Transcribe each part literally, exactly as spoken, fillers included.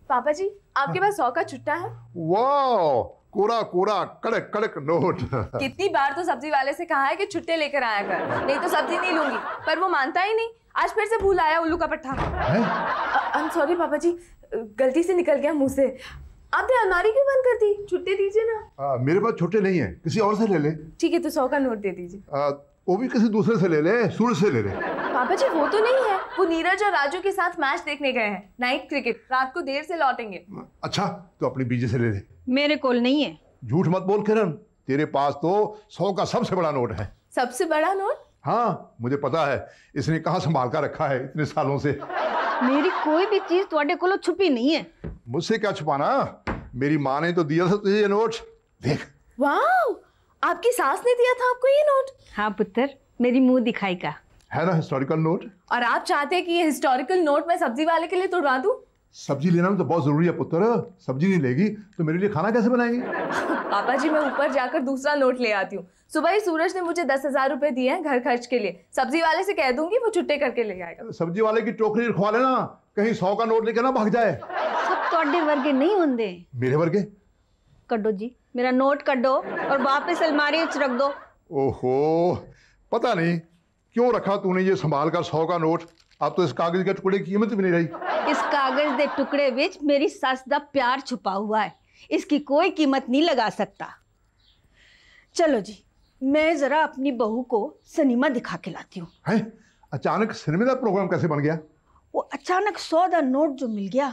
पापा जी आपके पास सौ का छुट्टा है? वाह, कोरा कोरा कड़क कड़क नोट। कितनी बार तो सब्जी वाले से कहा है कि छुट्टे लेकर आया कर, नहीं तो सब्जी नहीं लूंगी, पर वो मानता ही नहीं। आज फिर से भूल आया उल्लू का पट्टा। आई एम सॉरी पापा जी, गलती से निकल गया मुंह से। आपने अलमारी क्यों बंद कर दी? छुट्टे दीजिए ना। आ, मेरे पास छुट्टे नहीं है, किसी और से ले ले। ठीक है तो सौ का नोट दे दीजिए। आ, वो भी किसी दूसरे से ले ले, सूरज से ले ले। पापा जी वो तो नहीं है, वो नीरज और राजू के साथ मैच देखने गए हैं, नाइट क्रिकेट, रात को देर से लौटेंगे। अच्छा तो अपनी बीजे से ले ले। मेरे कोल नहीं है। झूठ मत बोल किरण, तेरे पास तो सौ का सबसे बड़ा नोट है। सबसे बड़ा नोट? हाँ मुझे पता है, इसने कहाँ संभाल कर रखा है इतने सालों से। मेरी कोई भी चीज तुम्हारे कोल छुपी नहीं है। मुझसे क्या छुपाना, मेरी माँ ने तो दिया था तुझे ये नोट, देख। वाह, आपकी सास ने दिया था आपको ये नोट? हाँ पुत्र, मेरी मुंह दिखाई का है ना हिस्टोरिकल नोट। और आप चाहते हैं कि ये हिस्टोरिकल नोट मैं सब्जी वाले के लिए तोड़वा दूं? सब्जी लेना तो बहुत जरूरी है पुत्र, सब्जी नहीं लेगी तो मेरे लिए खाना कैसे बनाएंगी? पापा जी मैं ऊपर जाकर दूसरा नोट ले आती हूँ। सुबह ही सूरज ने मुझे दस हजार रुपए दिए हैं घर खर्च के लिए, सब्जी वाले से कह दूंगी वो छुट्टे करके ले आएगा। सब्जी वाले की टोकरी रखवा लेना, कहीं सौ का नोट लेके ना भाग जाए। सब तोड़े वर्गे नहीं होंगे। मेरे वर्गे? कड्डो जी, मेरा नोट कड्डो और वापस अलमारी में रख दो। ओहो, पता नहीं क्यों रखा तूने ये संभाल कर सौ का नोट। अब तो इस कागज के टुकड़े की कीमत भी नहीं रही। इस कागज के टुकड़े विच मेरी सस दा प्यार छुपा हुआ है, इसकी कोई कीमत नहीं लगा सकता। चलो जी, मैं जरा अपनी बहू को सिनेमा दिखा के लाती हूँ। हैं? अचानक सिनेमा का प्रोग्राम कैसे बन गया? वो अचानक सौ दा नोट जो मिल गया।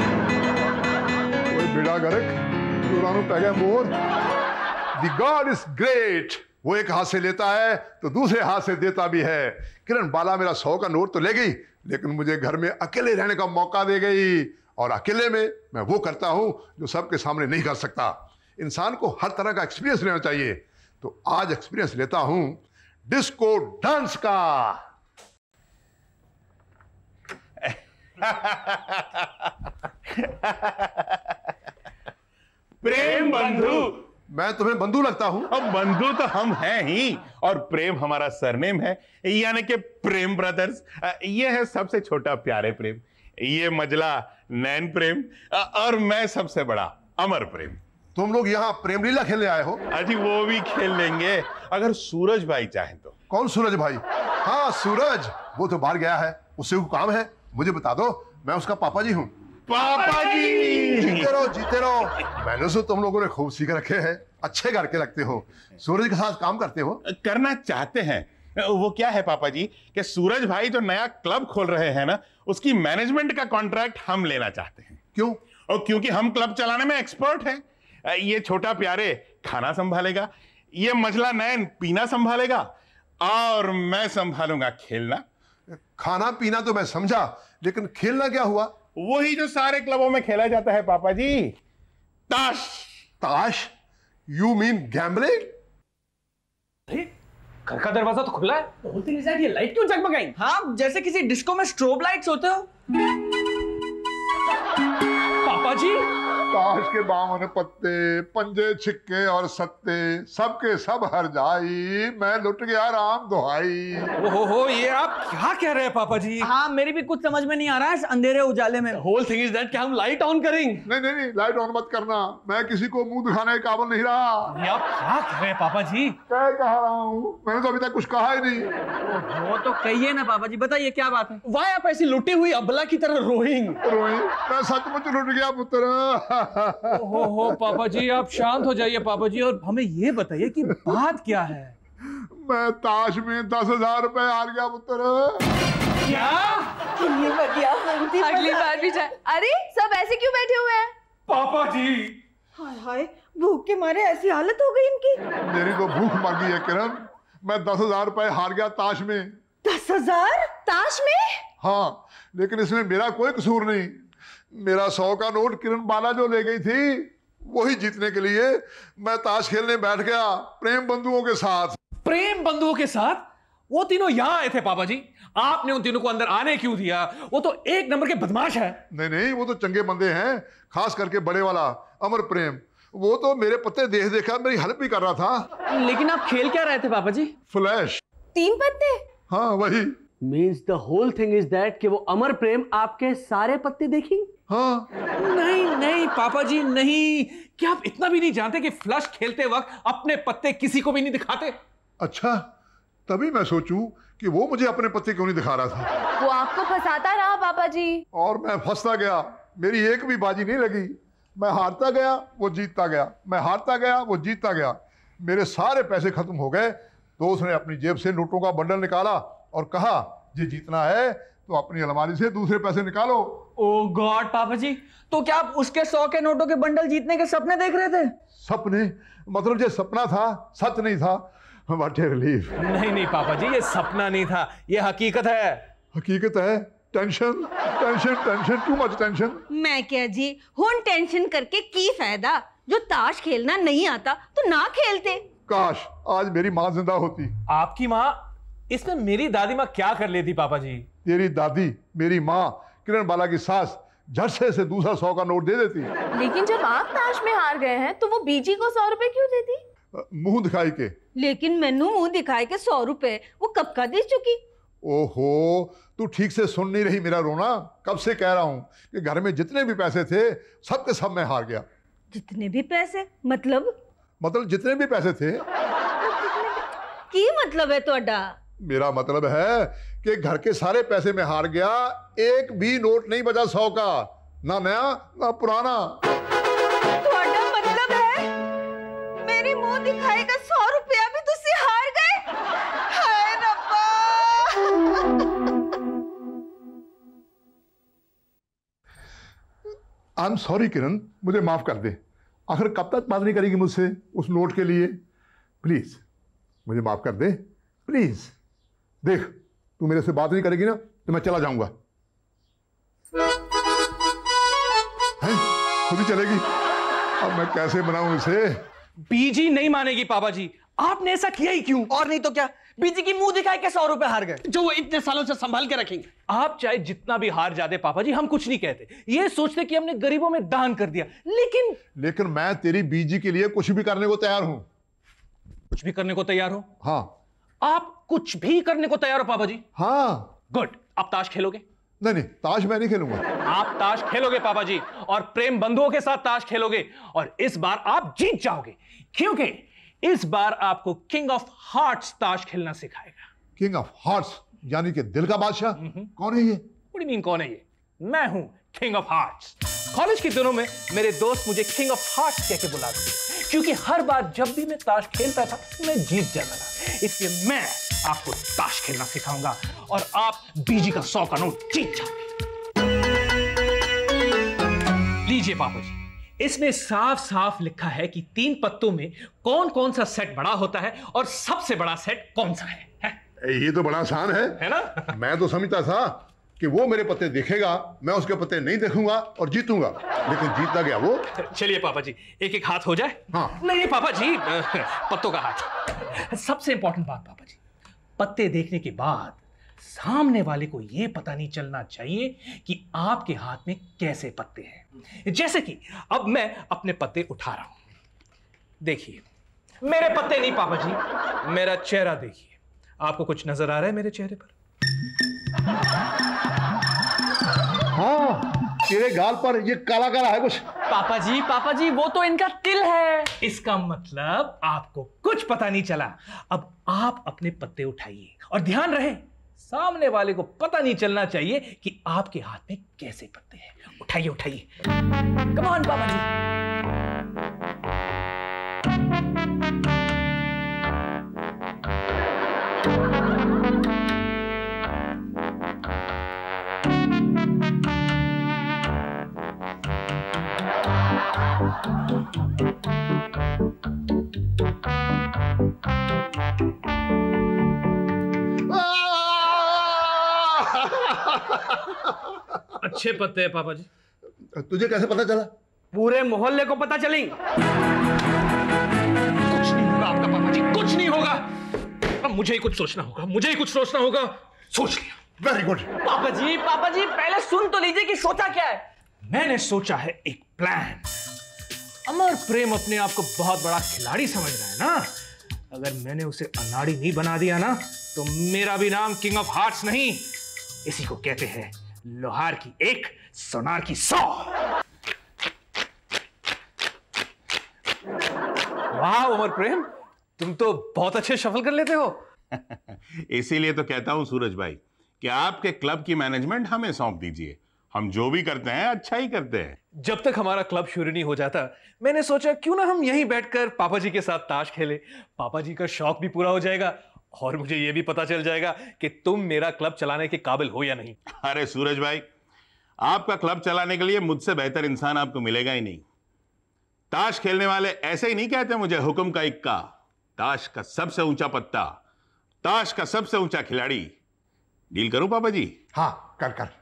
कोई बेड़ा गर्क, पुरानो पै गया मोर। The God is great। वो एक हाथ से लेता है तो दूसरे हाथ से देता भी है। किरण बाला मेरा सौ का नोट तो ले गई, लेकिन मुझे घर में अकेले रहने का मौका दे गई, और अकेले में मैं वो करता हूं जो सबके सामने नहीं कर सकता। इंसान को हर तरह का एक्सपीरियंस लेना चाहिए, तो आज एक्सपीरियंस लेता हूं डिस्को डांस का। प्रेम बंधु। मैं तुम्हें बंधु लगता हूं? अब बंधु तो हम हैं ही, और प्रेम हमारा सरनेम है, यानी कि प्रेम ब्रदर्स। ये है सबसे छोटा प्यारे प्रेम, ये मजला नैन प्रेम, और मैं सबसे बड़ा अमर प्रेम। तुम लोग यहाँ प्रेम लीला खेलने आए हो? अजी वो भी खेल लेंगे अगर सूरज भाई चाहें तो। कौन सूरज भाई? हाँ सूरज, वो तो बाहर गया है, उससे वो काम है, मुझे बता दो, मैं उसका पापा जी हूँ। पापा जी जीते रहो जीते रहो। मैंने तो तुम लोगों ने खूब सीख रखे हैं, अच्छे करके रखते हो। सूरज के साथ काम करते हो? करना चाहते हैं। वो क्या है पापा जी कि सूरज भाई जो नया क्लब खोल रहे हैं ना, उसकी मैनेजमेंट का कॉन्ट्रैक्ट हम लेना चाहते हैं। क्यों? और क्योंकि हम क्लब चलाने में एक्सपर्ट हैं। ये छोटा प्यारे खाना संभालेगा, ये मजला नैन पीना संभालेगा, और मैं संभालूंगा खेलना। खाना पीना तो मैं समझा, लेकिन खेलना क्या हुआ? वही जो सारे क्लबों में खेला जाता है पापा जी, ताश। ताश? You mean gambling? घर का दरवाजा तो खुला है, बोलते नहीं ये लाइट क्यों जगमगाई? हाँ, जैसे किसी डिस्को में स्ट्रोब लाइट्स होते हो। पापा जी, ताश के बावन पत्ते, पंजे छिक्के और सत्ते, सबके सब हर जाई, मैं लुट गया राम दुहाई। ओहो हो, ये आप क्या कह रहे हैं पापा जी? हाँ मेरी भी कुछ समझ में नहीं आ रहा है इस अंधेरे उजाले में। होल थिंग इज दैट कि हम लाइट ऑन करें। नहीं नहीं नहीं, लाइट ऑन मत करना, मैं किसी को मुंह दिखाने के काबिल नहीं रहा। ये आप क्या कह रहे हैं पापा जी? क्या कह रहा हूँ, मैंने तो अभी तक कुछ कहा ही नहीं। वो तो कहिए ना पापा जी, बताइए क्या बात है? वाह आप ऐसी लुटी हुई अबला की तरह रोइंग। रोई? मैं सचमुच लुट गया पुत्र। हो हो पापा जी, आप शांत हो जाइए पापा जी, और हमें ये बताइए कि बात क्या है? मैं ताश में दस हजार रुपए हार गया पुत्र। क्या? अगली बार भी जाए। अरे सब ऐसे क्यों बैठे हुए हैं? पापा जी, हाय हाय, भूख के मारे ऐसी हालत हो गई इनकी। मेरी तो भूख मर गई है किरण, मैं दस हजार रुपए हार गया ताश में। दस हजार ताश में? हाँ, लेकिन इसमें मेरा कोई कसूर नहीं। मेरा सौ का नोट किरण बाला जो ले गई थी, वही जीतने के लिए मैं ताश खेलने बैठ गया प्रेम बंधुओं के साथ। प्रेम बंधुओं के साथ? वो तीनों यहाँ आए थे पापा जी, आपने उन तीनों को अंदर आने क्यों दिया? वो तो एक नंबर के बदमाश है। नहीं नहीं, वो तो चंगे बंदे हैं, खास करके बड़े वाला अमर प्रेम। वो तो मेरे पत्ते देख देखा मेरी हेल्प भी कर रहा था। लेकिन आप खेल क्या रहे थे पापा जी? फ्लैश। तीन पत्ते? हाँ वही। Means the whole thing is that कि वो अमर प्रेम आपके सारे पत्ते देखी। हाँ। नहीं नहीं पापा जी नहीं, क्या आप इतना भी नहीं जानते कि फ्लश खेलते वक्त अपने पत्ते किसी को भी नहीं दिखाते? अच्छा, तभी मैं सोचूं कि वो मुझे अपने पत्ते क्यों नहीं दिखा रहा था। वो आपको फंसाता रहा पापा जी। और मैं फंसता गया, मेरी एक भी बाजी नहीं लगी। मैं हारता गया, वो जीतता गया, मैं हारता गया, वो जीतता गया। मेरे सारे पैसे खत्म हो गए तो उसने अपनी जेब से नोटों का बंडल निकाला और कहा, जी जीतना है तो अपनी अलमारी से दूसरे पैसे निकालो। ओ गॉड पापा जी, तो क्या आप उसके सौ के नोटों के बंडल जीतने के सपने देख रहे थे? सपने? मतलब ये सपना था, सच नहीं था। What a relief. नहीं नहीं पापा जी, ये सपना नहीं था, ये हकीकत है। हकीकत है? Tension tension tension, too much tension. मैं क्या जी, हुन टेंशन करके की फायदा? जो ताश खेलना नहीं आता तो ना खेलते। काश आज मेरी माँ जिंदा होती। आपकी माँ? इसमें मेरी दादी माँ क्या कर लेती पापा जी? तेरी दादी, मेरी माँ, किरण बाला की सास झट से से दूसरा सौ का नोट दे देती। लेकिन जब आप ताश में हार गए हैं तो वो बीजी को सौ रुपए क्यों देती? मुंह दिखाई के। लेकिन मैनू मुंह दिखाए के सौ रुपए वो कब का दे चुकी। ओहो, तू ठीक से सुन नहीं रही मेरा रोना? कब से कह रहा हूं कि घर में जितने भी पैसे थे सब के सब मैं हार गया। जितने भी पैसे? मतलब मतलब जितने भी पैसे थे। की मतलब है तोड़ा? मेरा मतलब है कि घर के सारे पैसे में हार गया, एक भी नोट नहीं बचा सौ का, ना नया ना पुराना। तोड़ा मतलब है मेरी मुंह दिखाए का सौ रुपया भी तुसी हार गए? हाय रब्बा। आई एम सॉरी किरण, मुझे माफ कर दे। आखिर कब तक बात नहीं करेगी मुझसे उस नोट के लिए? प्लीज मुझे माफ कर दे, प्लीज। देख, तू मेरे से बात नहीं करेगी ना तो मैं चला जाऊंगा। हैं? खुद ही चलेगी? अब मैं कैसे बनाऊं इसे? बीजी नहीं मानेगी पापा जी, आपने ऐसा किया ही क्यों? और नहीं तो क्या, बीजी की मुंह दिखाए के सौ रुपए हार गए जो वो इतने सालों से संभाल के रखेंगे। आप चाहे जितना भी हार जाते पापा जी, हम कुछ नहीं कहते, ये सोचते कि हमने गरीबों में दान कर दिया। लेकिन लेकिन मैं तेरी बीजी के लिए कुछ भी करने को तैयार हूं। कुछ भी करने को तैयार हो? हाँ। आप कुछ भी करने को तैयार हो पापा जी? हाँ। गुड। आप ताश खेलोगे? नहीं नहीं, ताश मैं नहीं खेलूंगा। आप ताश खेलोगे पापा जी, और प्रेम बंधुओं के साथ ताश खेलोगे, और इस बार आप जीत जाओगे, क्योंकि इस बार आपको किंग ऑफ हार्ट्स ताश खेलना सिखाएगा। किंग ऑफ हार्ट्स यानी कि दिल का बादशाह? कौन है ये? What do you mean, कौन है ये? मैं हूं किंग ऑफ हार्ट्स। कॉलेज के दिनों में मेरे दोस्त मुझे किंग ऑफ हार्ट्स कह के बुलाते थे, क्योंकि हर बार जब भी मैं ताश खेलता था मैं जीत जाता था। इसलिए मैं आपको ताश खेलना सिखाऊंगा और आप बीजी का सौ का नोट जीत जाओगे। लीजिए पापा जी, इसमें साफ साफ लिखा है कि तीन पत्तों में कौन कौन सा सेट बड़ा होता है और सबसे बड़ा सेट कौन सा है, है? ये तो बड़ा आसान है, है ना? मैं तो समझता था कि वो मेरे पत्ते देखेगा, मैं उसके पत्ते नहीं देखूंगा और जीतूंगा, लेकिन जीतता गया वो। चलिए पापा जी, एक एक हाथ हो जाए। हाँ। नहीं नहीं पापा जी, पत्तों का हाथ। सबसे इंपॉर्टेंट बात पापा जी, पत्ते देखने के बाद सामने वाले को यह पता नहीं चलना चाहिए कि आपके हाथ में कैसे पत्ते हैं। जैसे कि अब मैं अपने पत्ते उठा रहा हूं, देखिए मेरे पत्ते नहीं पापा जी, मेरा चेहरा देखिए। आपको कुछ नजर आ रहा है मेरे चेहरे पर? हाँ, तेरे गाल पर ये काला काला है कुछ। पापा जी पापा जी, वो तो इनका तिल है। इसका मतलब आपको कुछ पता नहीं चला। अब आप अपने पत्ते उठाइए और ध्यान रहे सामने वाले को पता नहीं चलना चाहिए कि आपके हाथ में कैसे पत्ते हैं। उठाइए उठाइए, कम ऑन पापा जी। अच्छे पत्ते हैं पापा जी। तुझे कैसे पता चला? पूरे मोहल्ले को पता चली। कुछ नहीं होगा आपका पापा जी, कुछ नहीं होगा। अब मुझे ही कुछ सोचना होगा, मुझे ही कुछ सोचना होगा। सोच लिया। Very good. पापा जी पापा जी, पहले सुन तो लीजिए कि सोचा क्या है। मैंने सोचा है एक प्लान। अमर प्रेम अपने आप को बहुत बड़ा खिलाड़ी समझ रहा है ना। अगर मैंने उसे अनाड़ी नहीं बना दिया ना तो मेरा भी नाम किंग ऑफ हार्ट्स नहीं, इसी को कहते हैं लोहार की एक, सोनार की सौ। वाह उमर प्रेम, तुम तो बहुत अच्छे शफल कर लेते हो। इसीलिए तो कहता हूं सूरज भाई कि आपके क्लब की मैनेजमेंट हमें सौंप दीजिए। हम जो भी करते हैं अच्छा ही करते हैं। जब तक हमारा क्लब शुरू नहीं हो जाता, मैंने सोचा क्यों ना हम यहीं बैठकर पापा जी के साथ ताश खेलें। पापा जी का शौक भी पूरा हो जाएगा और मुझे यह भी पता चल जाएगा कि तुम मेरा क्लब चलाने के काबिल हो या नहीं। अरे सूरज भाई, आपका क्लब चलाने के लिए मुझसे बेहतर इंसान आपको मिलेगा ही नहीं। ताश खेलने वाले ऐसे ही नहीं कहते मुझे हुक्म का इक्का। ताश का सबसे ऊंचा पत्ता, ताश का सबसे ऊंचा खिलाड़ी। डील करूं पापा जी? हाँ कर कर।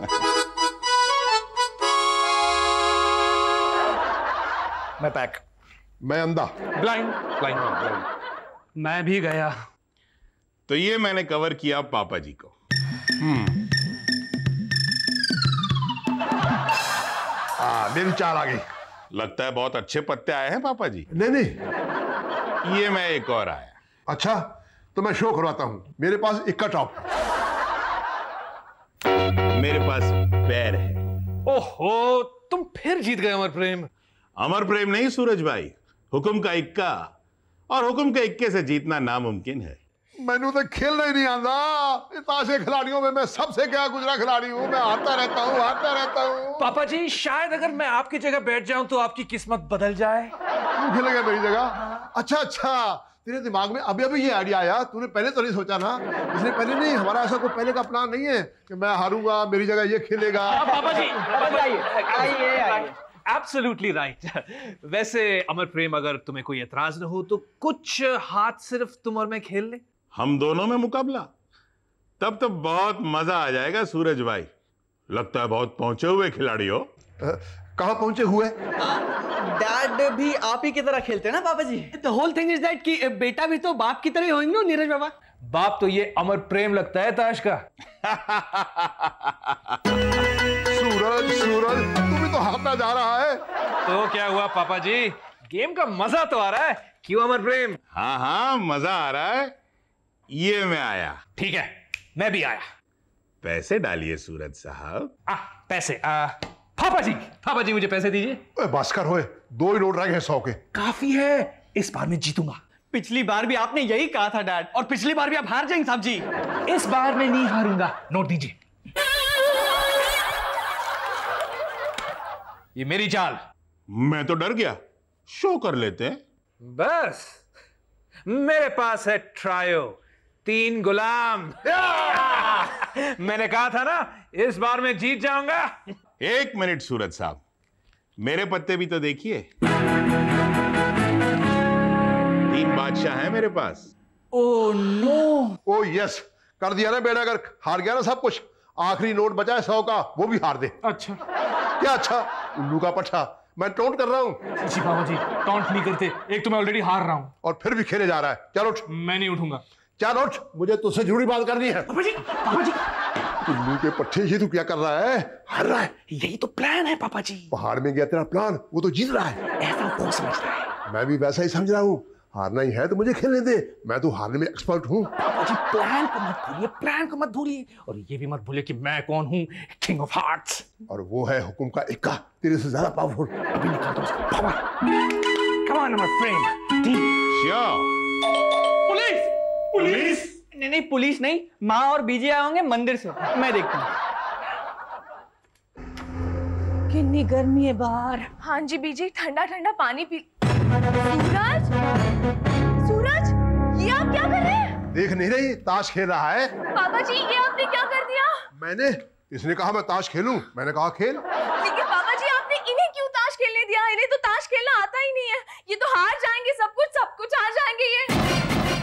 मैं पैक। मैं अंधा। Blind blind. मैं भी गया। तो ये मैंने कवर किया पापा जी को। हम्म हाँ मेरी चाल आ गई। लगता है बहुत अच्छे पत्ते आए हैं पापा जी। नहीं नहीं, ये मैं एक और आया। अच्छा तो मैं शो करवाता हूं। मेरे पास इक्का टॉप, मेरे पास पैर है। ओहो, तुम फिर जीत गए अमर प्रेम। अमर प्रेम नहीं सूरज भाई, हुक्म का इक्का। और हुक्म के इक्के से जीतना नामुमकिन है। मैनू तो खेलना ही नहीं आता। ताशे खिलाड़ियों में मैं सबसे क्या गुजरा खिलाड़ी हूँ। मैं हारता रहता हूँ हारता रहता हूँ। पापा जी, शायद अगर मैं आपकी जगह बैठ जाऊं तो आपकी किस्मत बदल जाए। तू खेलेगा मेरी जगह? अच्छा अच्छा, तेरे दिमाग में अभी अभी ये आइडिया आया? तूने पहले तो नहीं सोचा ना? इसलिए पहले नहीं, हमारा ऐसा कोई पहले का प्लान नहीं है कि मैं हारूंगा मेरी जगह ये खेलेगा। पापा जी, आइए आइए। Absolutely right. वैसे अमर प्रेम, अगर तुम्हें कोई एतराज न हो तो कुछ हाथ सिर्फ तुम और मैं खेल ले। हम दोनों में मुकाबला? तब तो बहुत मजा आ जाएगा सूरज भाई। लगता है बहुत पहुंचे हुए खिलाड़ी हो। कहां पहुंचे हुए? डैड भी आप ही की तरह खेलते हैं ना पापा जी? The whole thing is that कि बेटा भी तो बाप की तरह ही होंगे ना नीरज बाबा। बाप तो ये अमर प्रेम लगता है ताश का। सूरज सूरज तू भी तो हारता जा रहा है। तो क्या हुआ पापा जी, गेम का मजा तो आ रहा है, क्यों अमर प्रेम? हाँ हाँ मजा आ रहा है। ये मैं आया। ठीक है, मैं भी आया। पैसे डालिए सूरज साहब। आ, पैसे आ, पापा जी पापा जी मुझे पैसे दीजिए। भास्कर होए, दो ही नोट रह गए सौ के। काफी है, इस बार मैं जीतूंगा। पिछली बार भी आपने यही कहा था डैड, और पिछली बार भी आप हार जाएंगे साहब जी। इस बार मैं नहीं हारूंगा। नोट दीजिए। ये मेरी चाल। मैं तो डर गया। शो कर लेते हैं। बस मेरे पास है ट्रायो, तीन गुलाम। मैंने कहा था ना, इस बार मैं जीत जाऊंगा। एक मिनट सूरज साहब, मेरे पत्ते भी तो देखिए। तीन बादशाह हैं मेरे पास। Oh no. ओ यस, कर दिया ना बेटा। अगर हार गया ना सब कुछ, आखिरी नोट बचा है सौ का, वो भी हार दे। अच्छा। क्या अच्छा? उल्लू का पट्टा। मैं टोंट कर रहा हूँ। जी बाबा जी, टॉन्ट नहीं करते। एक तो मैं ऑलरेडी हार रहा हूं और फिर भी खेले जा रहा है। चलो उठ। मैं नहीं उठूंगा। चल उठ, मुझे तुझसे जुड़ी बात करनी है। पापा जी, पापा जी, उल्लू के पट्टे, ये तू क्या कर रहा है? हार रहा है। यही तो प्लान है पापा जी। पहाड़ में गया तेरा प्लान, वो तो जीत रहा है। ऐसा वो समझ रहा है। मैं भी वैसा ही समझ रहा हूँ। हारना ही है तो मुझे खेलने दे, मैं तो हारने में एक्सपर्ट हूँ। पापा जी, प्लान को मत भूलिए, प्लान को मत भूलिए। और ये भी मत भूलिए कि मैं कौन हूँ, किंग ऑफ हार्ट्स। और वो है हुक्म का इक्का, तेरे से ज्यादा पावरफुल। अभी निकालता हूँ उसका power. Come on Amar Prem. Sure. Police, police. नहीं नहीं, पुलिस नहीं, माँ और बीजे आए होंगे मंदिर से। मैं देखता हूँ। कितनी गर्मी है बाहर। हाँ जी बीजी, ठंडा ठंडा पानी पी। सूरज, सूरज, ये आप क्या कर रहे हैं? देख नहीं रही, ताश खेल रहा है। पापा जी, ये आपने क्या कर दिया? मैंने, इसने कहा मैं ताश खेलूं, मैंने कहा खेल। लेकिन पापा जी, आपने इन्हें क्यों ताश खेलने दिया? इन्हें तो ताश खेलना आता ही नहीं है। ये तो हार जाएंगे, सब कुछ सब कुछ हार जाएंगे ये।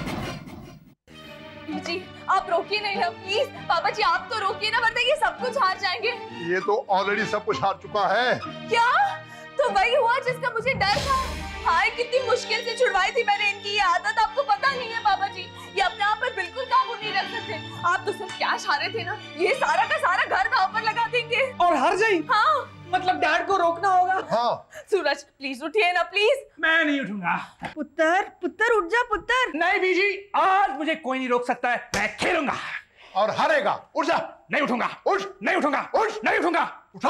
जी आप रोकिए नहीं ना प्लीज। पापा जी आप तो रोकिए ना, वरना ये सब कुछ हार जाएंगे। ये तो ऑलरेडी सब कुछ हार चुका है। क्या? तो वही हुआ जिसका मुझे डर था। हाय, कितनी मुश्किल से छुड़वाई थी मैंने इनकी ये आदत। आपको पता नहीं है पापा जी, ये अपने आप पर बिल्कुल काबू नहीं रख सकते। आप तो सिर्फ कैश हारे थे ना, ये सारा का सारा घर दांव पर लगा देंगे। और हार जाए? हाँ। मतलब डैड को रोकना होगा। हाँ। सूरज प्लीज उठिए ना प्लीज। मैं नहीं उठूंगा। पुत्र पुत्र उठ जा पुत्र। नहीं बीजी, आज मुझे कोई नहीं रोक सकता है। मैं खेलूंगा। और हारेगा। उठ जा। नहीं उठूंगा। उठ। नहीं उठूंगा। उठ। नहीं उठूंगा। उठा।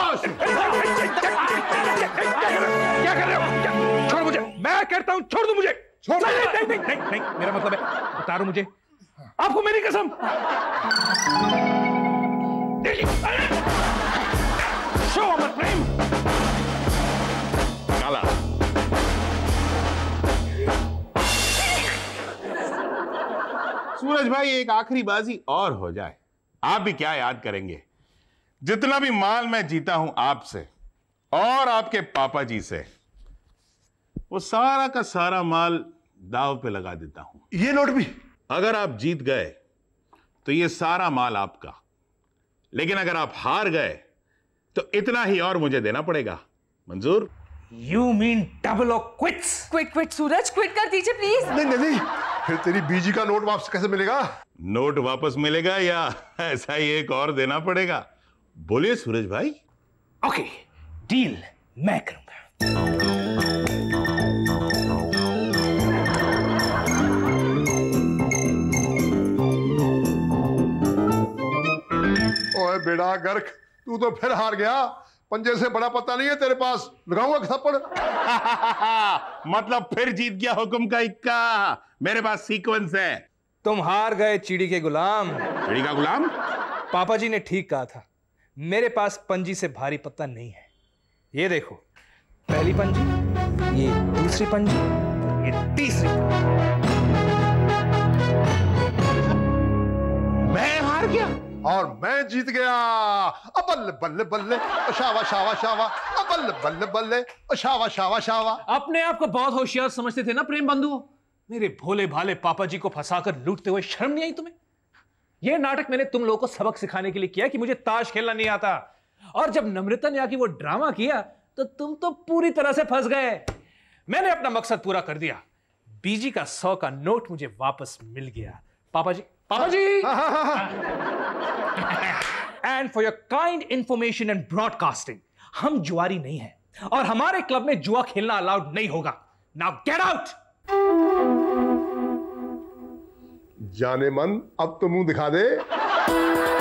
क्या कर रहे हो? क्या? छोड़ मुझे। मैं कहता हूं छोड़ दो मुझे। छोड़। नहीं नहीं नहीं नहीं नहीं मेरा मतलब है उतारो मुझे। आपको मेरी कसम। शो अमर प्रेम। काला। सूरज भाई एक आखिरी बाजी और हो जाए। आप भी क्या याद करेंगे, जितना भी माल मैं जीता हूं आपसे और आपके पापा जी से, वो सारा का सारा माल दाव पे लगा देता हूं। ये नोट भी? अगर आप जीत गए तो ये सारा माल आपका, लेकिन अगर आप हार गए तो इतना ही और मुझे देना पड़ेगा। मंजूर? यू मीन डबल और quits? Quit quit Suraj, quit कर दीजिए प्लीज। नहीं नहीं नहीं, फिर तेरी बीजी का नोट वापस कैसे मिलेगा? नोट वापस मिलेगा या ऐसा ही एक और देना पड़ेगा? बोलिए सूरज भाई। ओके, डील मैं करूंगा। ओए बेड़ा गर्क, तू तो फिर हार गया। पंजे से बड़ा पता नहीं है तेरे पास, लगाऊंगा थप्पड़। मतलब फिर जीत गया हुक्म का इक्का। मेरे पास सीक्वेंस है। तुम हार गए चिड़ी के गुलाम। चिड़ी का गुलाम? पापा जी ने ठीक कहा था, मेरे पास पंजी से भारी पत्ता नहीं है। ये देखो, पहली पंजी, ये दूसरी पंजी, ये तीसरी। मैं हार गया और मैं जीत गया। अबल बल्ले बल्ले, शावा शावा शावा, अबल बल्ले बल्ले, शावा शावा शावा। अपने आप को बहुत होशियार समझते थे ना प्रेम बंधुओं। मेरे भोले भाले पापा जी को फंसाकर लूटते हुए शर्म नहीं आई तुम्हें? यह नाटक मैंने तुम लोगों को सबक सिखाने के लिए किया कि मुझे ताश खेलना नहीं आता। और जब नम्रता ने आके वो ड्रामा किया तो तुम तो पूरी तरह से फंस गए। मैंने अपना मकसद पूरा कर दिया। बीजी का सौ का नोट मुझे वापस मिल गया। पापा जी, पापा जी। And for your kind information and broadcasting, हम जुआरी नहीं हैं और हमारे क्लब में जुआ खेलना अलाउड नहीं होगा। Now get out. जाने मन, अब तो मुंह दिखा दे।